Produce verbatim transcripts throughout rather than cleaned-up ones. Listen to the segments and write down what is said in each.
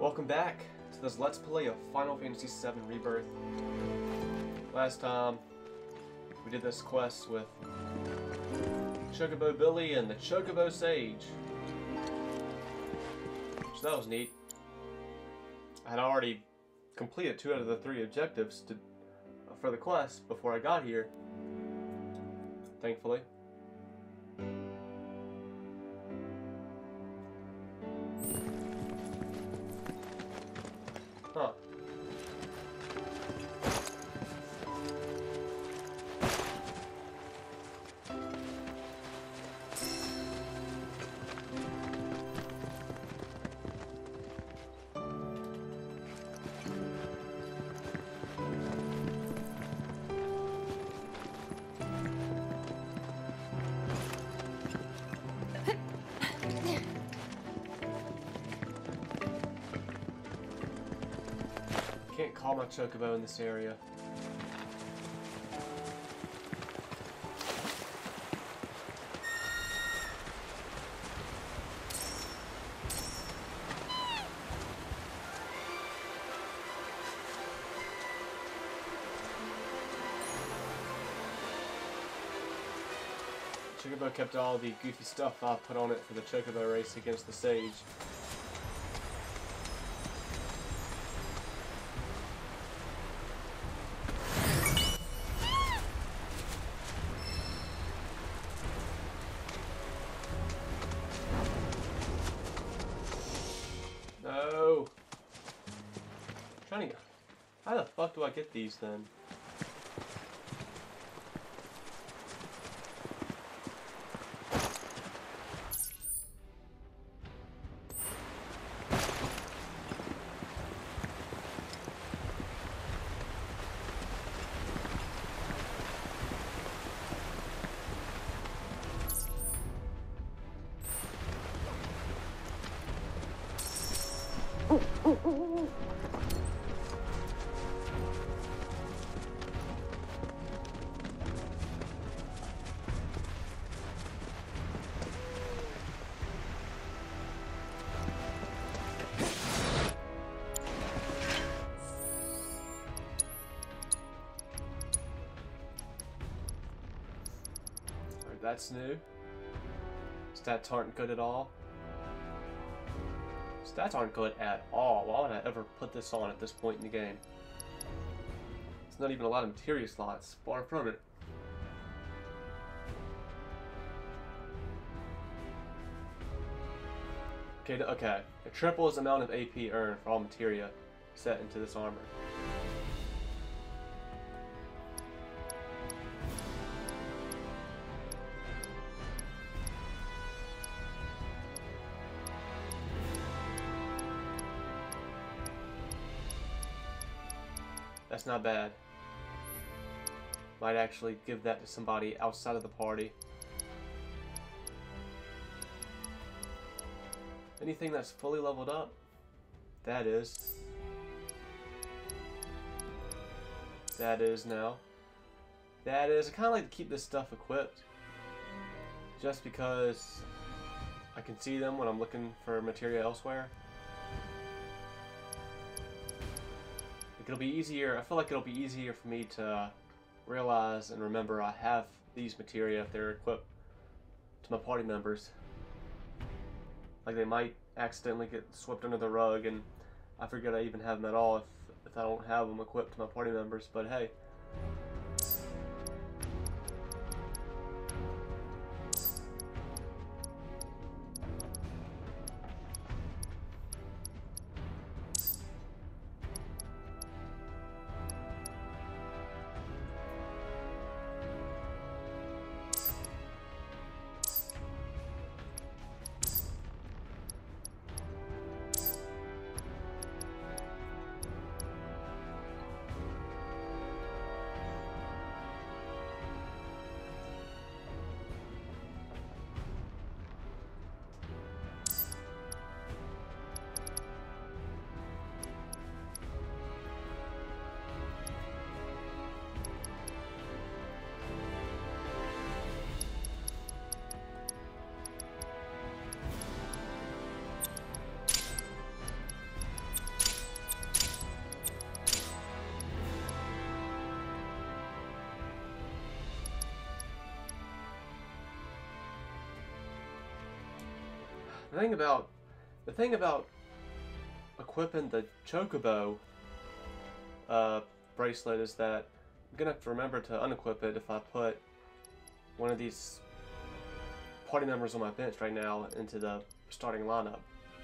Welcome back to this Let's Play of Final Fantasy seven Rebirth. Last time, we did this quest with Chocobo Billy and the Chocobo Sage. So that was neat. I had already completed two out of the three objectives to, for the quest before I got here, thankfully. Huh. Can't call my Chocobo in this area. Chocobo kept all the goofy stuff I put on it for the Chocobo race against the Sage. No. I'm trying to. How the fuck do I get these then? That's new. Stats aren't good at all. Stats aren't good at all. Why would I ever put this on at this point in the game? It's not even a lot of materia slots far from it. Okay, okay. It triples the amount of A P earned for all materia set into this armor. That's not bad. Might actually give that to somebody outside of the party. Anything that's fully leveled up? That is. That is now. That is. I kind of like to keep this stuff equipped. Just because I can see them when I'm looking for materia elsewhere. It'll be easier, I feel like it'll be easier for me to realize and remember I have these materia if they're equipped to my party members. Like they might accidentally get swept under the rug and I forget I even have them at all if, if I don't have them equipped to my party members, but hey. The thing about the thing about equipping the Chocobo uh, bracelet is that I'm gonna have to remember to unequip it if I put one of these party members on my bench right now into the starting lineup.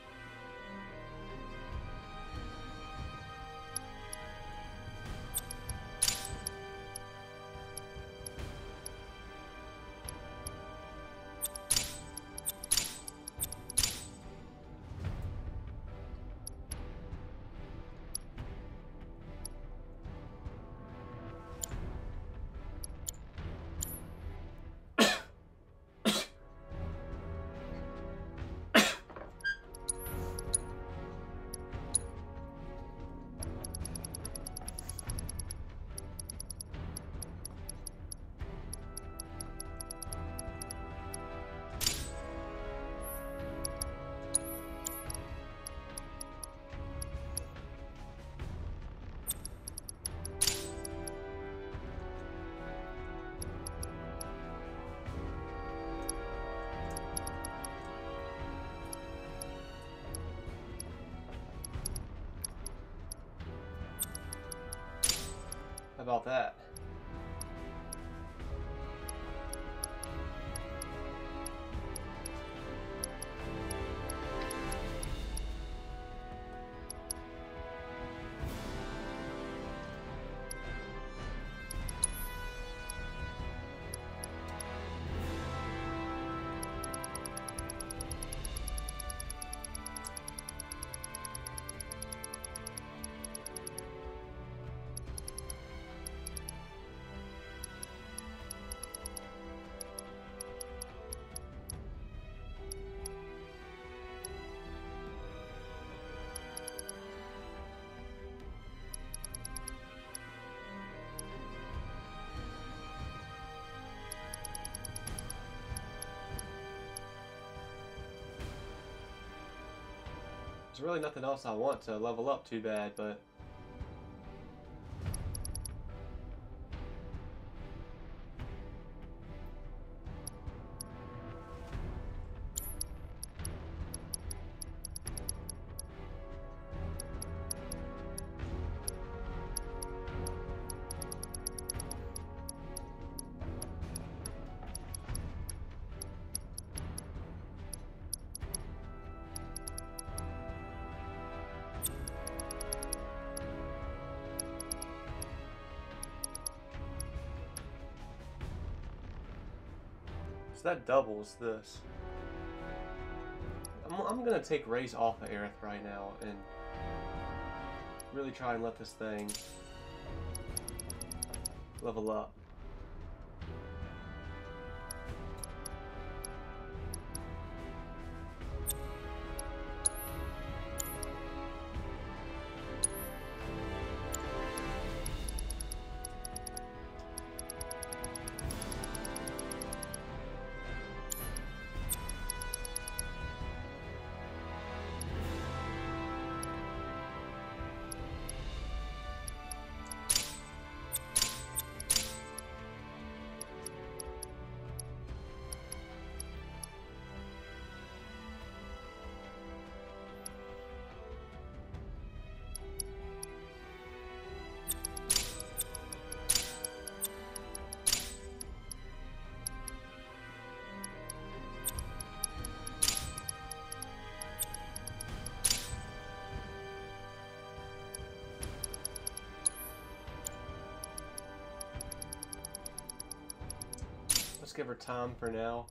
How about that? There's really nothing else I want to level up too bad, but so that doubles this. I'm, I'm gonna take Raise off of Aerith right now and really try and let this thing level up. Let's give her time for now.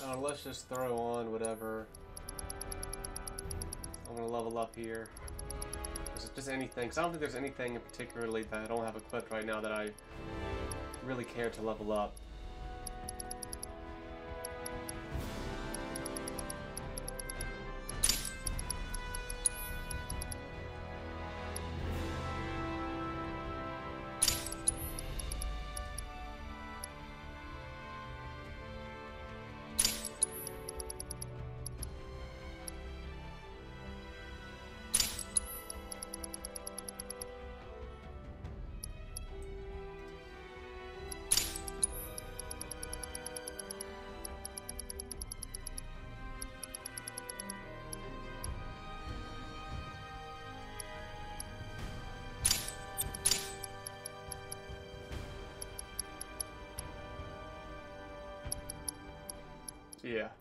Uh, let's just throw on whatever. I'm gonna level up here. Is it just anything? Because I don't think there's anything in particularly that I don't have equipped right now that I really care to level up. Yeah.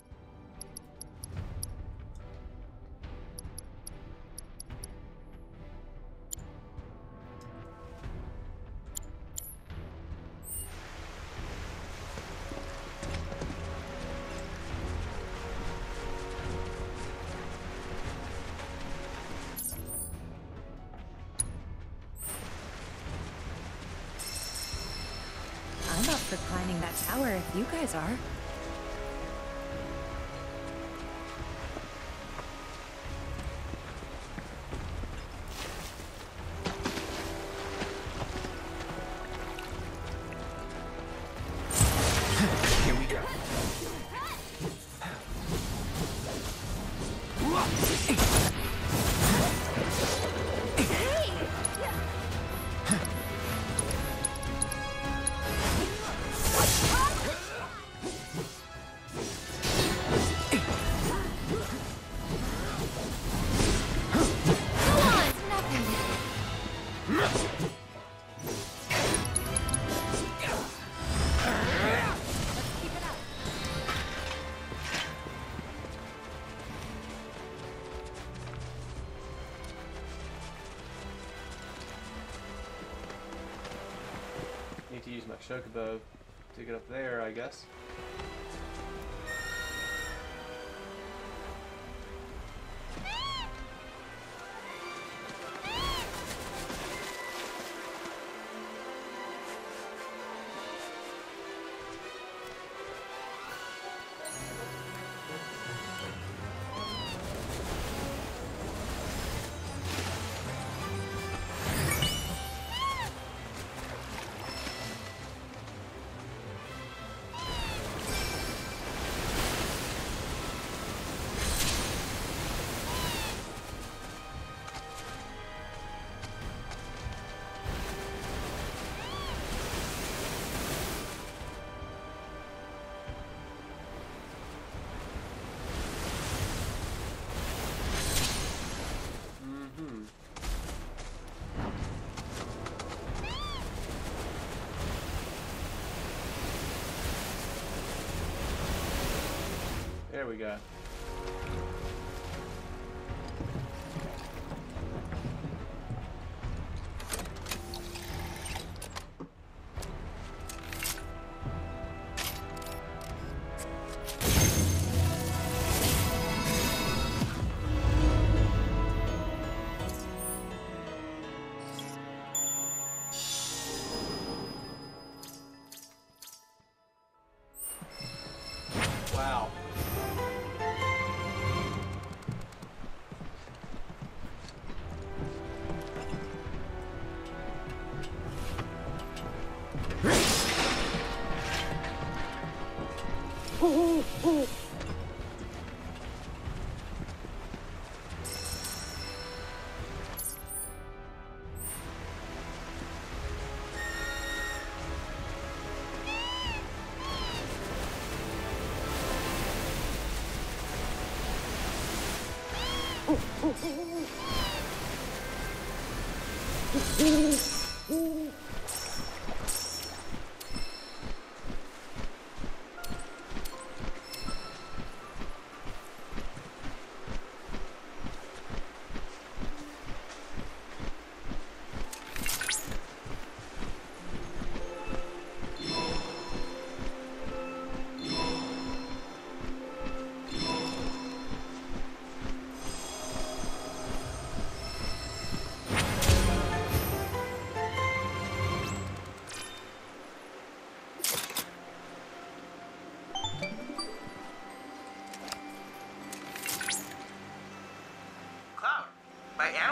I'm up for climbing that tower if you guys are. Need to use my chocobo to get up there, I guess. There we go. Wow.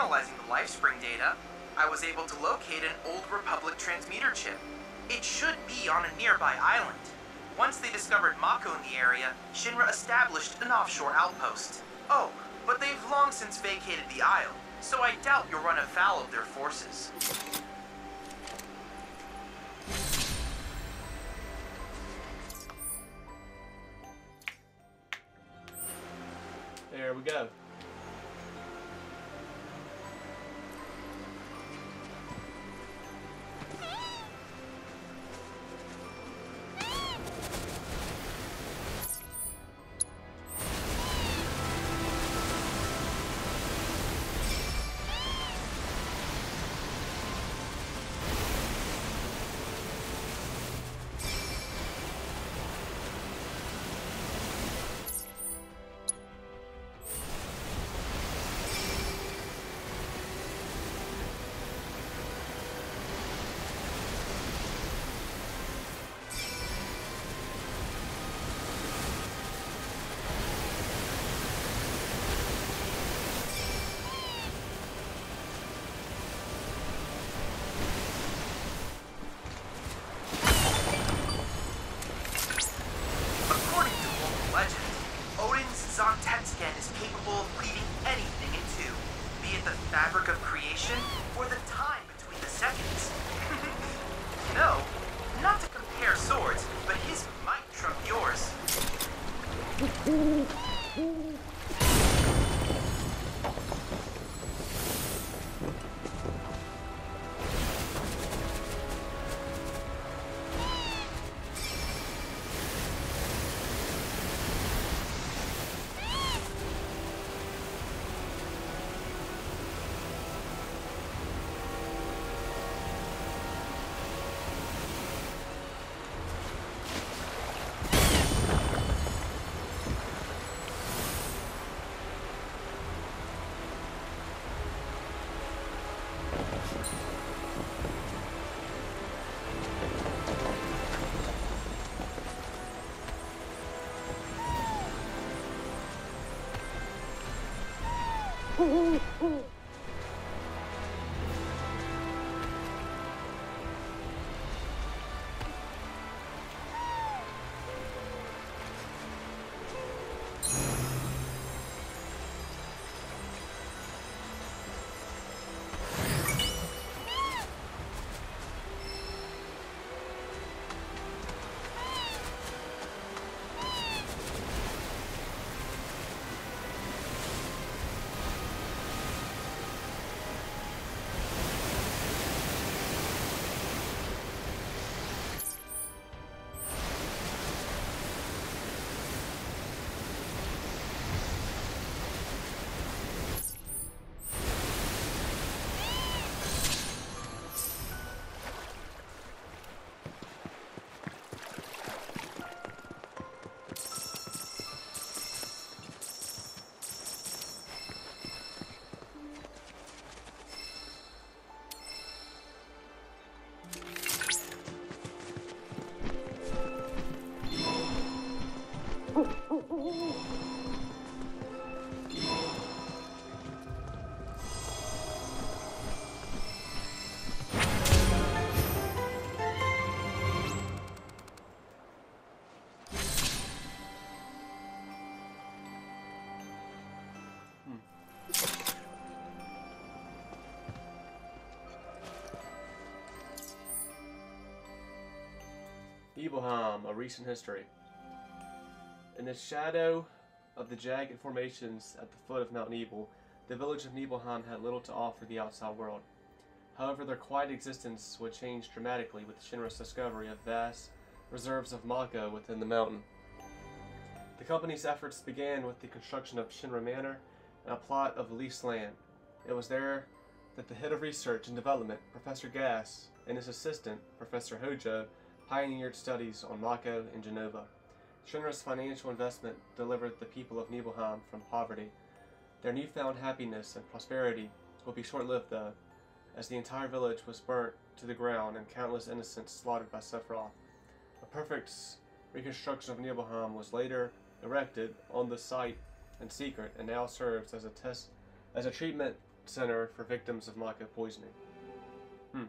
analyzing the LifeSpring data, I was able to locate an old Republic transmitter chip. It should be on a nearby island. Once they discovered Mako in the area, Shinra established an offshore outpost. Oh, but they've long since vacated the isle, so I doubt you'll run afoul of their forces. There we go. Nibelheim, a recent history. In the shadow of the jagged formations at the foot of Mount Nibel, the village of Nibelheim had little to offer the outside world. However, their quiet existence would change dramatically with Shinra's discovery of vast reserves of Mako within the mountain. The company's efforts began with the construction of Shinra Manor and a plot of leased land. It was there that the head of research and development, Professor Gass, and his assistant, Professor Hojo, pioneered studies on Mako and Genova. Shinra's financial investment delivered the people of Nibelheim from poverty. Their newfound happiness and prosperity will be short-lived though, as the entire village was burnt to the ground and countless innocents slaughtered by Sephiroth. A perfect reconstruction of Nibelheim was later erected on the site in secret and now serves as a test, as a treatment center for victims of Mako poisoning. Hmm.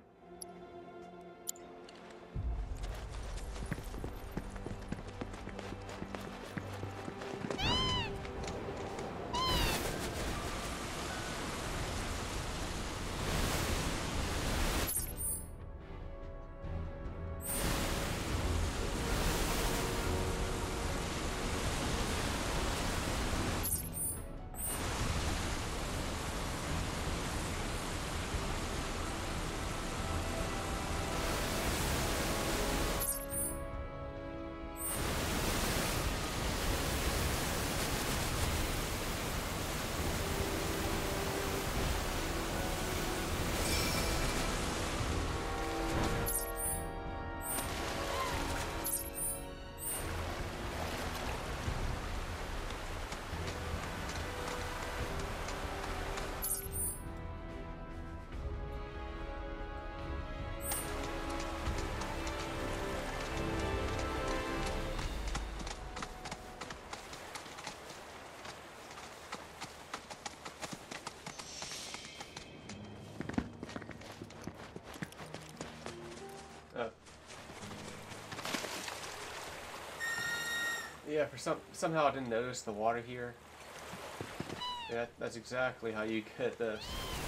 Yeah, for some somehow I didn't notice the water here. Yeah, that's exactly how you get this.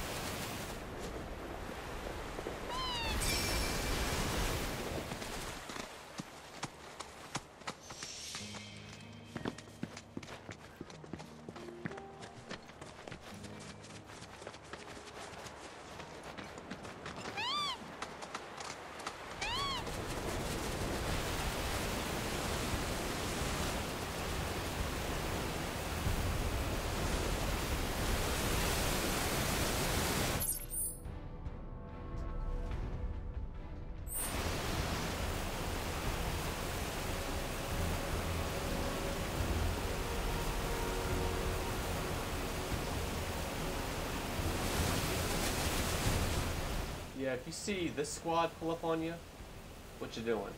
Yeah, if you see this squad pull up on you, what you doing?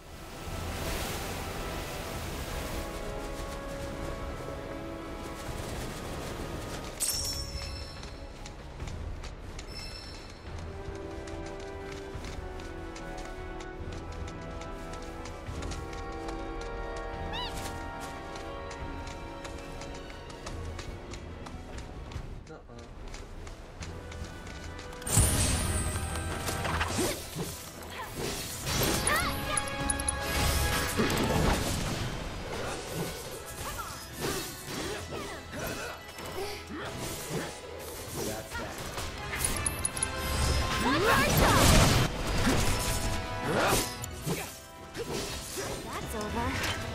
That's over.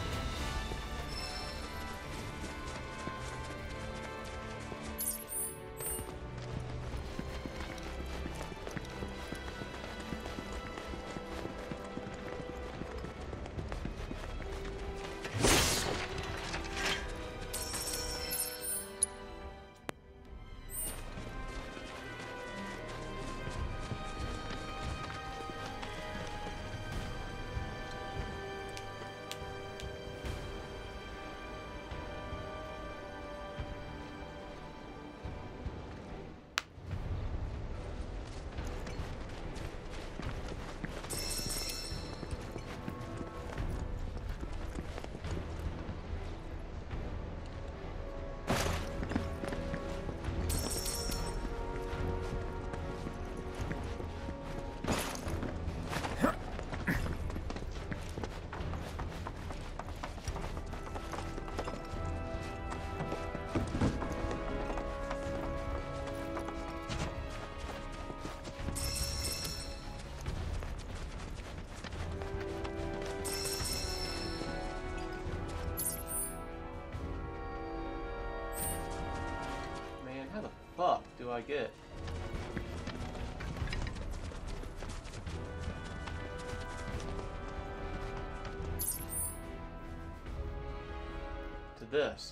Fuck do I get? To this.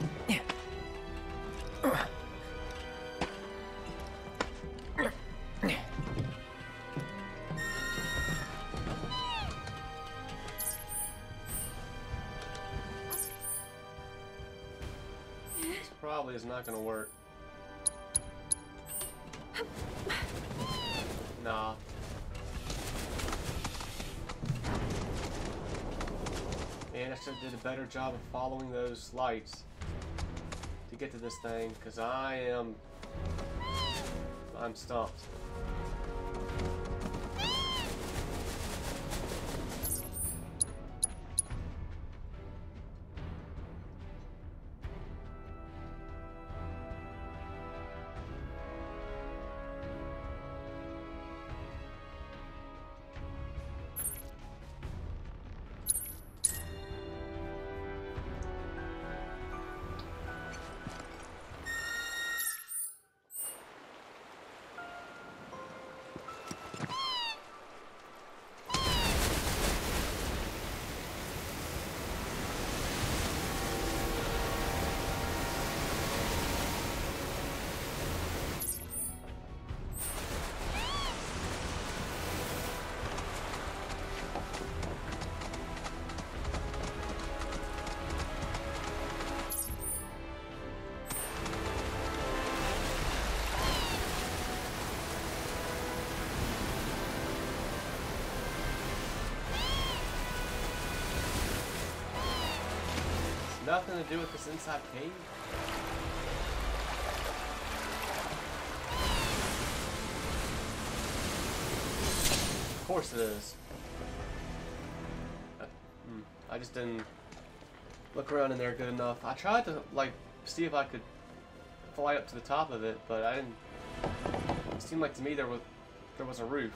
Probably is not gonna work. Nah. Man, I should have did a better job of following those lights to get to this thing, because I am... I'm stumped. Nothing to do with this inside cave? Of course it is. Uh, hmm, I just didn't look around in there good enough. I tried to, like, see if I could fly up to the top of it, but I didn't... It seemed like to me there was, there was a roof.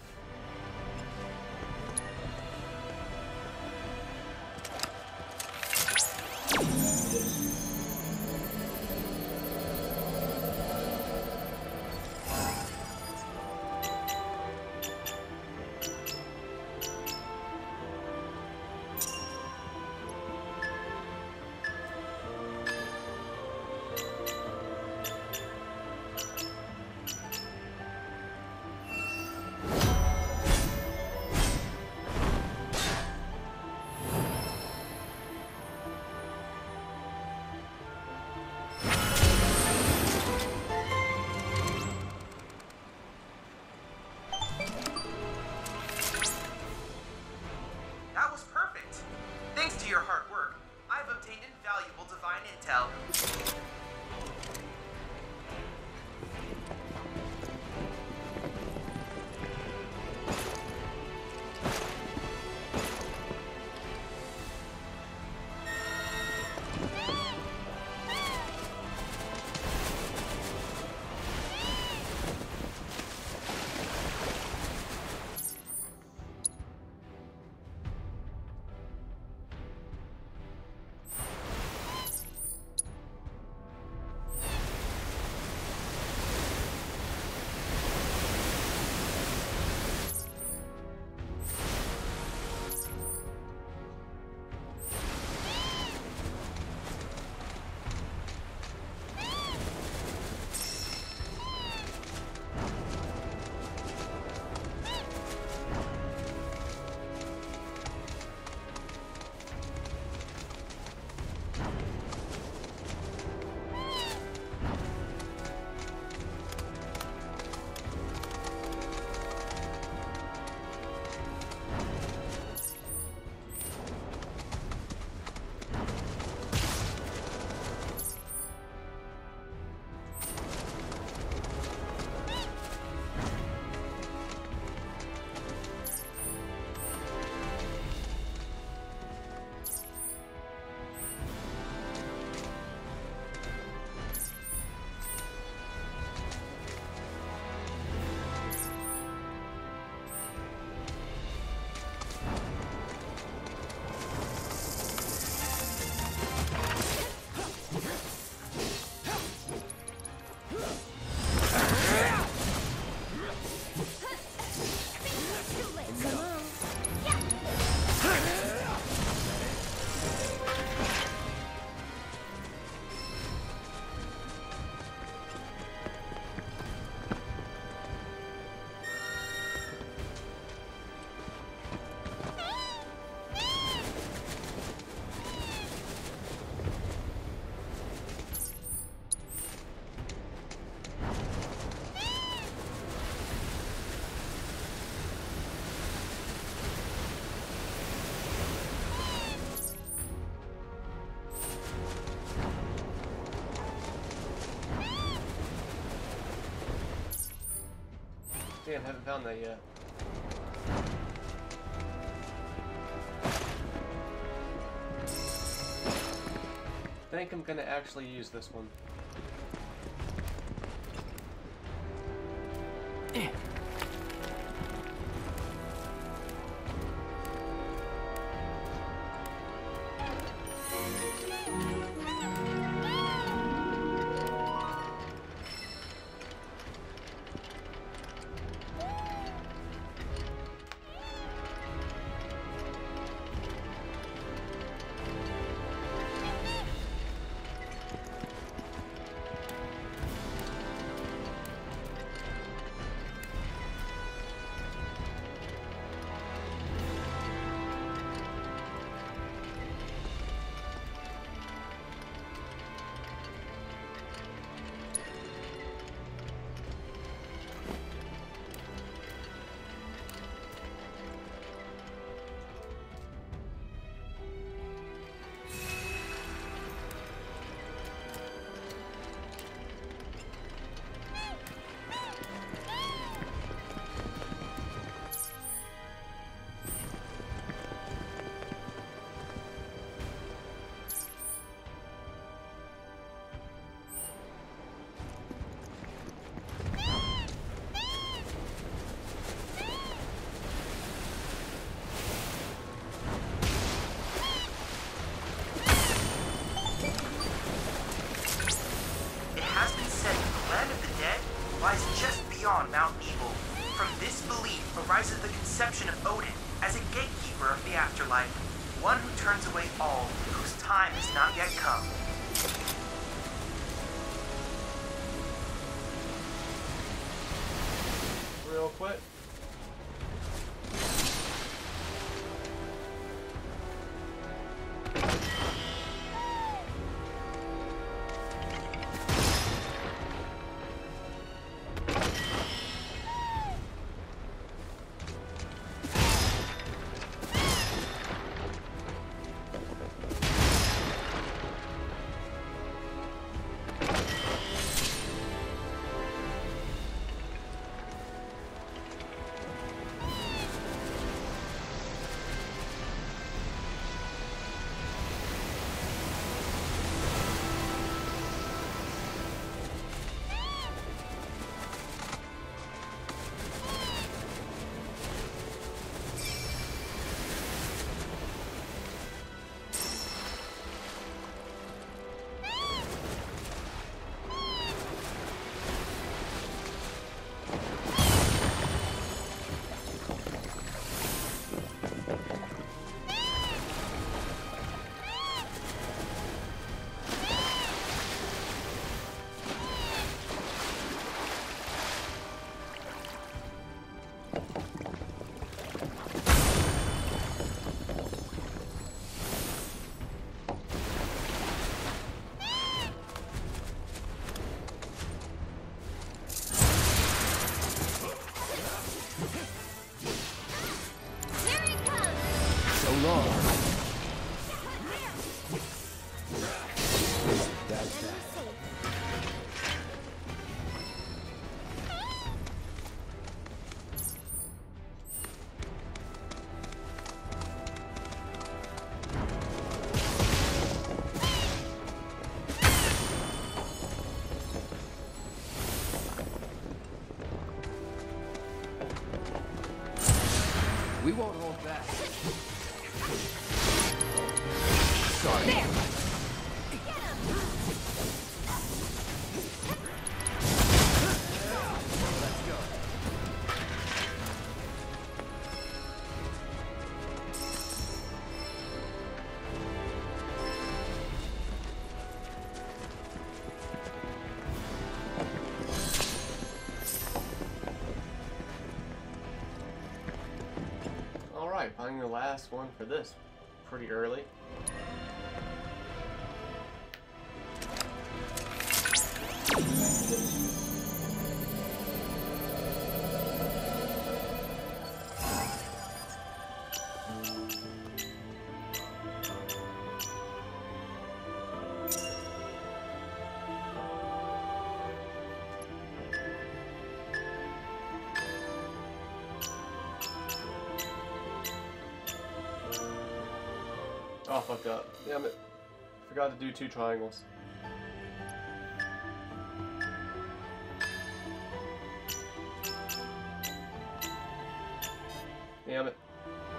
Damn, haven't found that yet. I think I'm gonna actually use this one. beyond Mount Evil. From this belief arises the conception of Odin as a gatekeeper of the afterlife, one who turns away all whose time has not yet come. Real quick. We won't hold back. Sorry. There. Let's go. Alright, finding the last one for this pretty early. fucked up. Damn it. Forgot to do two triangles. Damn it.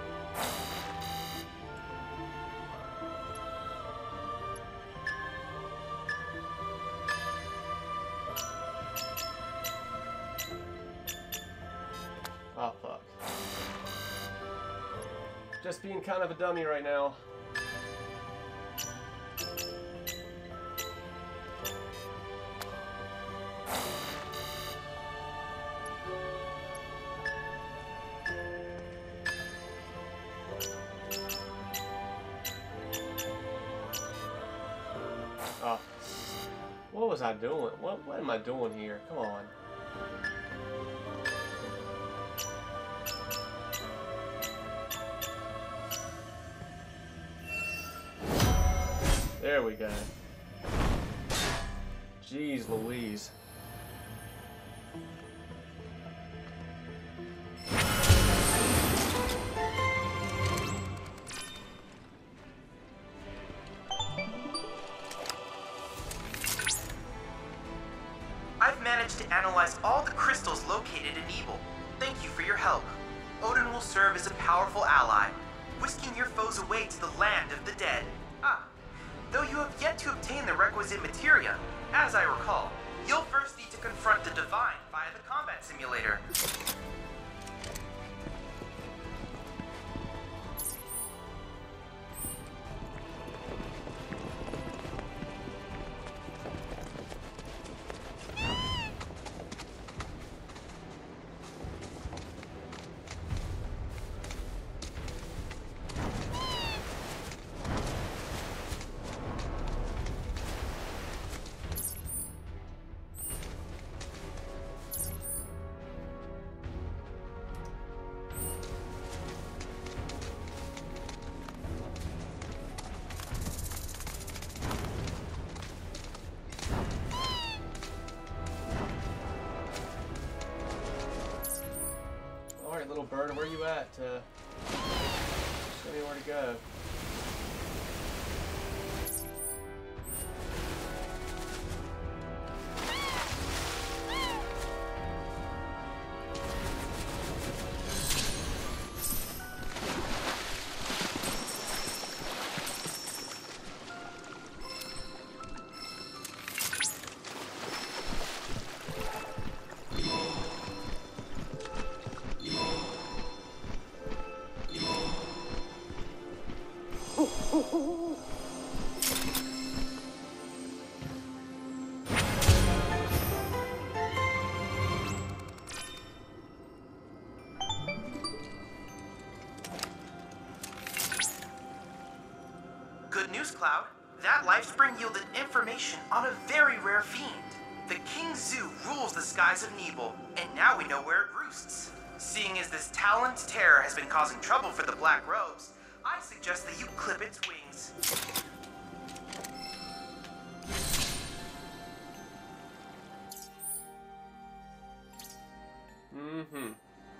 Oh, fuck. Just being kind of a dummy right now. Oh. What was I doing? What, what am I doing here? Come on. There we go. Jeez Louise. I've managed to analyze all the crystals located in Evil. Thank you for your help. Odin will serve as a powerful ally, whisking your foes away to the land of the dead. Ah, though you have yet to obtain the requisite materia, as I recall, you'll first need to confront the Divine via the combat simulator. Alright, little bird, where you at? Uh, show me where to go. Good news, Cloud. That lifespring yielded information on a very rare fiend. The King Zoo rules the skies of Nebel, and now we know where it roosts. Seeing as this talon's terror has been causing trouble for the Black Robes, I suggest that you clip its wings. Mm-hmm.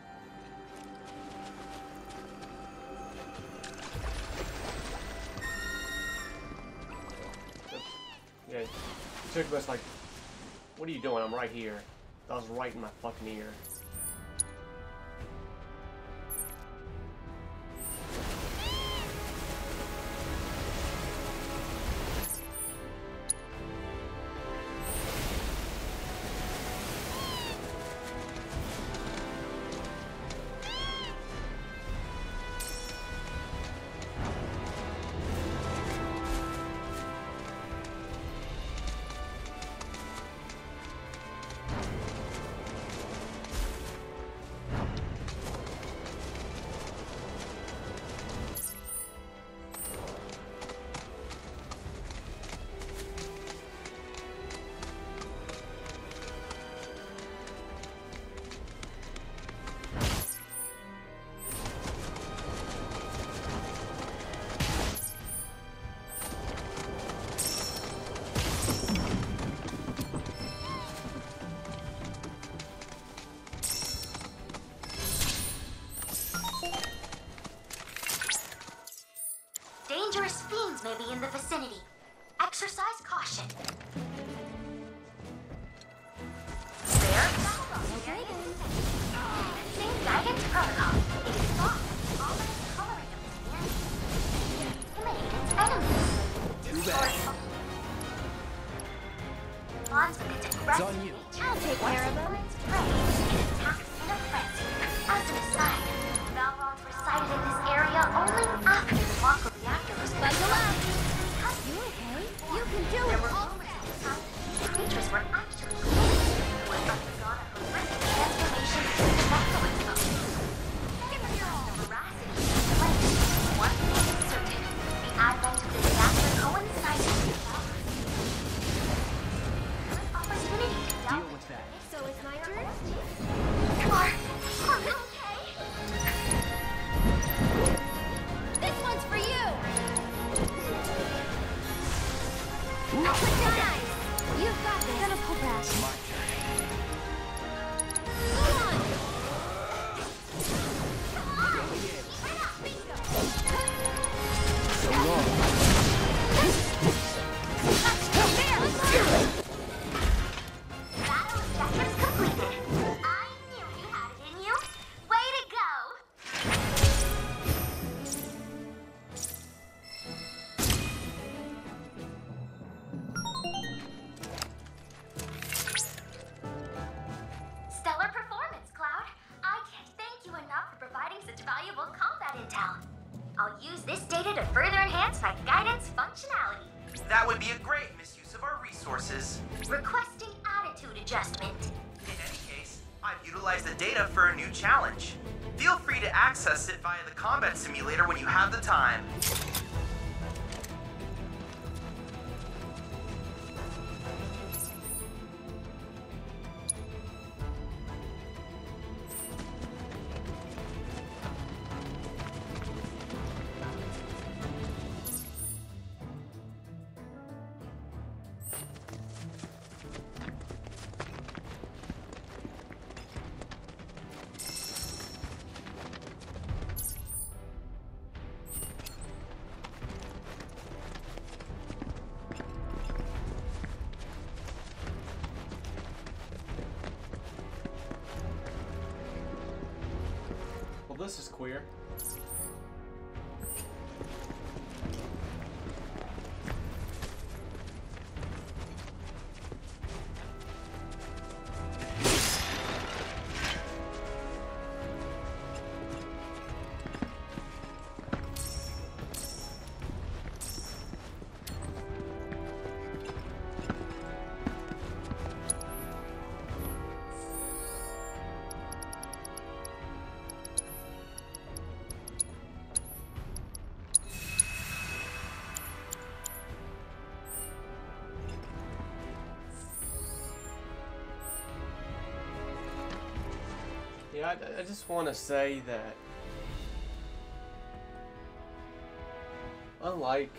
Yeah, you took this like, what are you doing? I'm right here. That was right in my fucking ear. responds with its It's aggressive on you. nature. I'll take care of them. Once it finds prey, it attacks in a frenzy. As an aside, Valrons were sighted in this area only after the Mako reactor was Buckle up. Because You okay? You can do there it. were rumors at the time these creatures were actually clones who had undergone a horrific transformation into excellence mode. Given the veracity of the claims, one thing is certain: the advent of the reactor coincided with the Valrons. Good opportunity to delve Deal with that. So it's my turn? Are, are you okay? This one's for you. Nice. You've got this. Gonna pull back. My turn. Go on. So long. Battle objectives completed. I knew you had it in you. Way to go! Stellar performance, Cloud. I can't thank you enough for providing such valuable combat intel. I'll use this data to further enhance my guidance functionality. That would be a great misuse of our resources. Requesting attitude adjustment. In any case, I've utilized the data for a new challenge. Feel free to access it via the combat simulator when you have the time. Well, this is queer. Yeah, I, I just want to say that unlike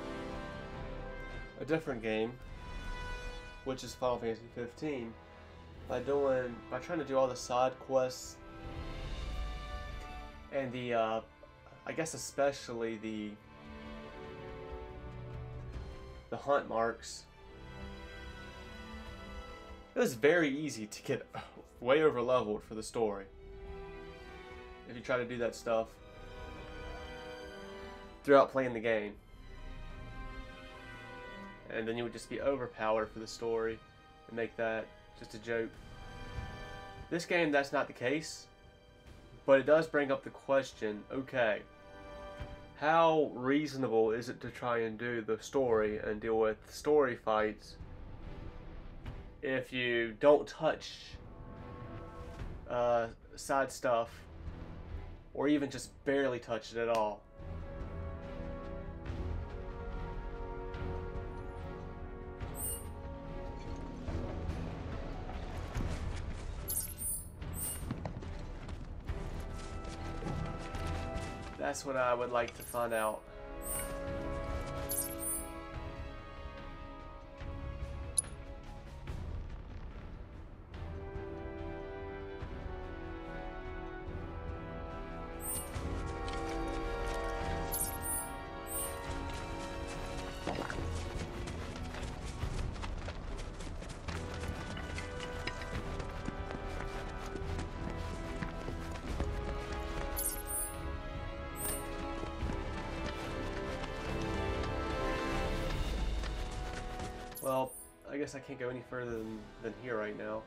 a different game, which is Final Fantasy fifteen, by doing by trying to do all the side quests and the uh, I guess especially the the hunt marks, it was very easy to get way over leveled for the story if you try to do that stuff throughout playing the game, and then you would just be overpowered for the story and make that just a joke. This game, that's not the case, but it does bring up the question, okay, how reasonable is it to try and do the story and deal with story fights if you don't touch uh, side stuff, or even just barely touch it at all? That's what I would like to find out. guess I can't go any further than, than here right now.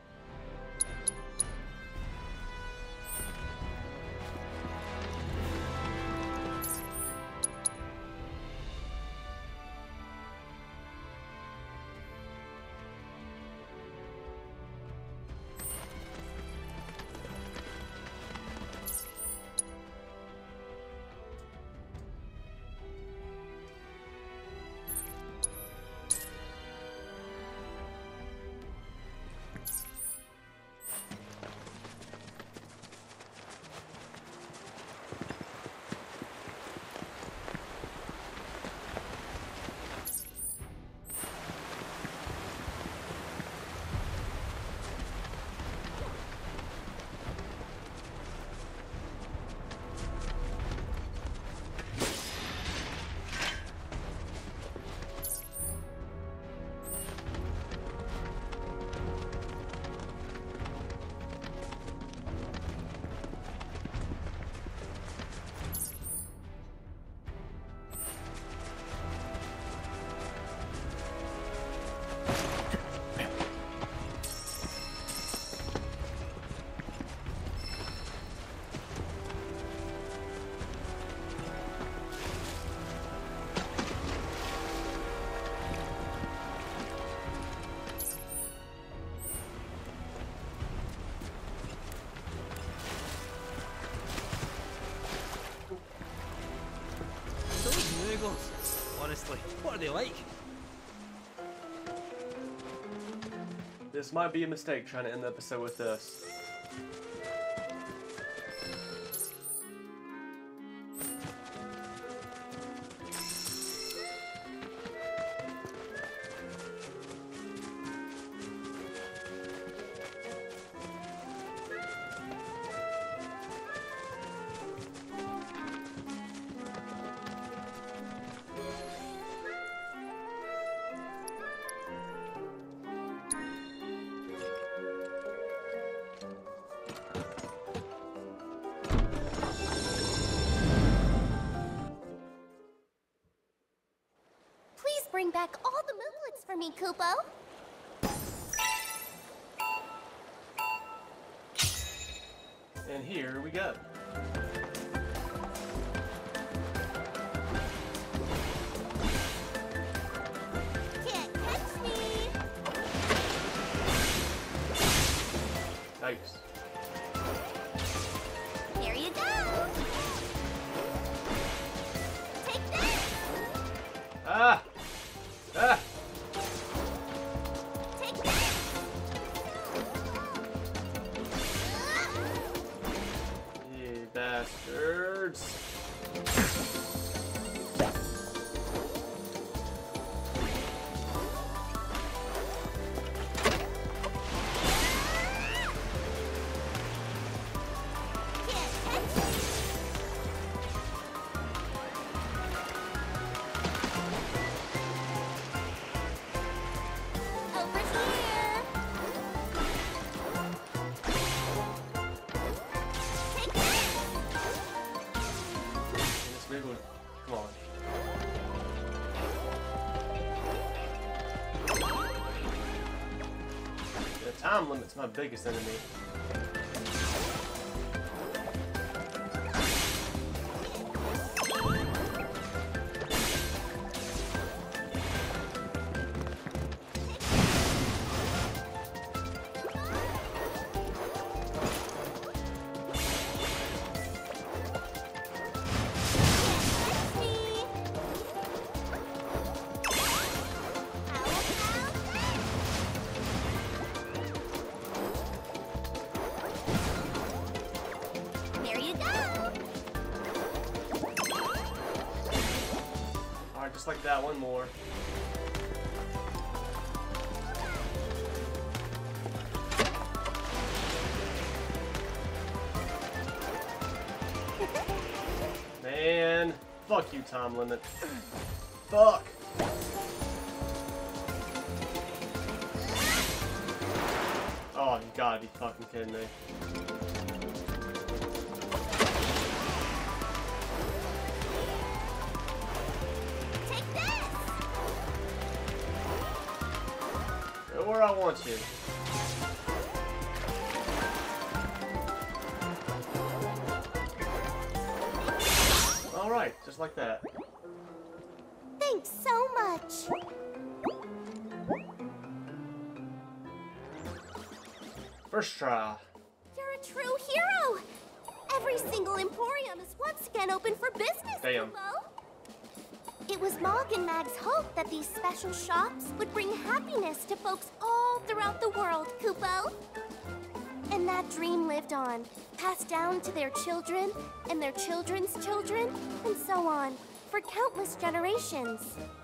Honestly, what are they like? This might be a mistake trying to end the episode with this. Bring back all the moonlets for me, Kupo. And here we go. Can't catch me. Nice. Here you go. Take this. Ah! Ah! Take this. You bastards. Come on. The time limit's my biggest enemy. Just like that, one more. Man, fuck you, time limit. Fuck. Oh, you gotta be fucking kidding me. where I want you. Alright, just like that. Thanks so much. First try. You're a true hero. Every single Emporium is once again open for business, Damn. Kupo. It was Mog and Mag's hope that these special shops would bring happiness to folks all throughout the world, Kupo. And that dream lived on, passed down to their children and their children's children, and so on, for countless generations.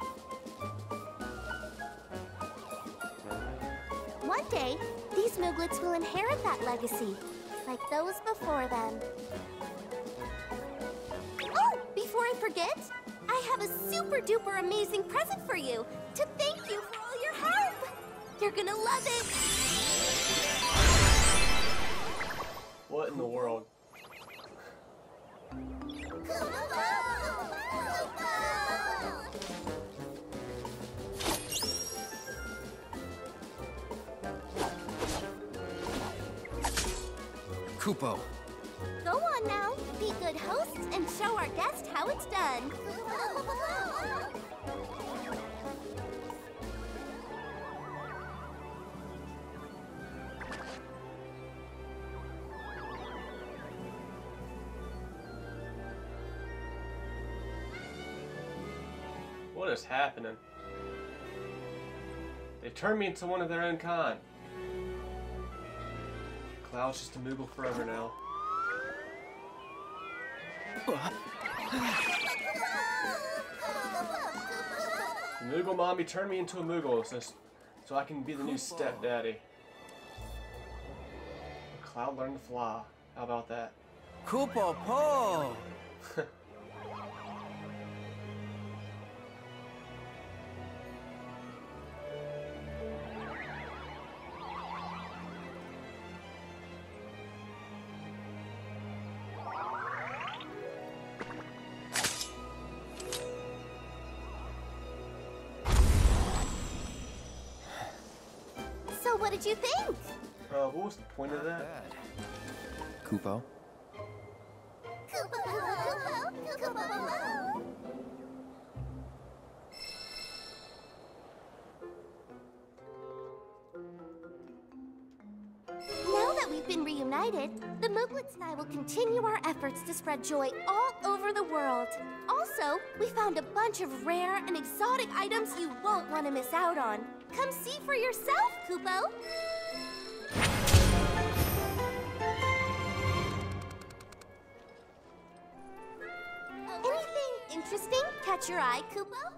One day, these Mooglets will inherit that legacy, like those before them. Oh, before I forget, I have a super duper amazing present for you to thank you for all your help. You're gonna love it. What in the world? Kupo. Go on now, be good hosts and show our guest how it's done. What is happening? They turned me into one of their own kind. Cloud's just a Moogle forever now. The Moogle mommy turned me into a Moogle so, so I can be the new stepdaddy. Cloud learned to fly. How about that? Kupo po. So what did you think? Uh, what was the point of that? Kupo. Now that we've been reunited, the Mooglets and I will continue our efforts to spread joy all over the world. Also, we found a bunch of rare and exotic items you won't want to miss out on. Come see for yourself, Kupo. Anything interesting catch your eye, Kupo?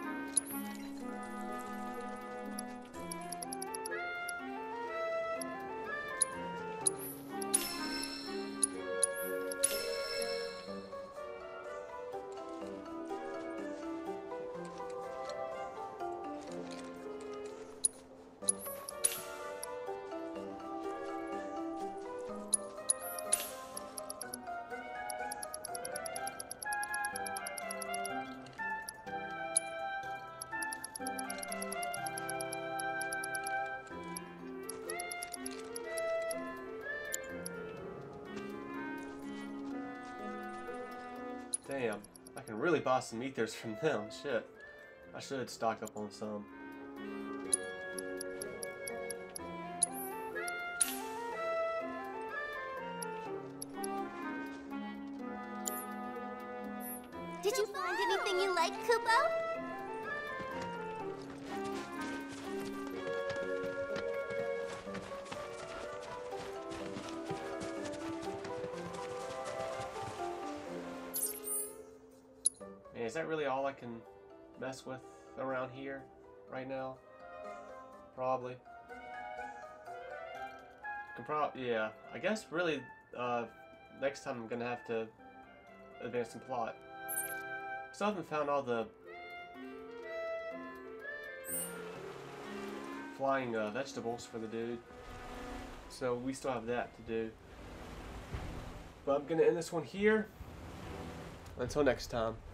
Damn, I can really buy some ethers from them. Shit. I should stock up on some. Did you find anything you like, Kupo? Man, is that really all I can mess with around here right now? Probably. Can prob yeah. I guess really uh, next time I'm gonna have to advance some plot. Still haven't found all the flying uh, vegetables for the dude, so we still have that to do. But I'm gonna end this one here. Until next time.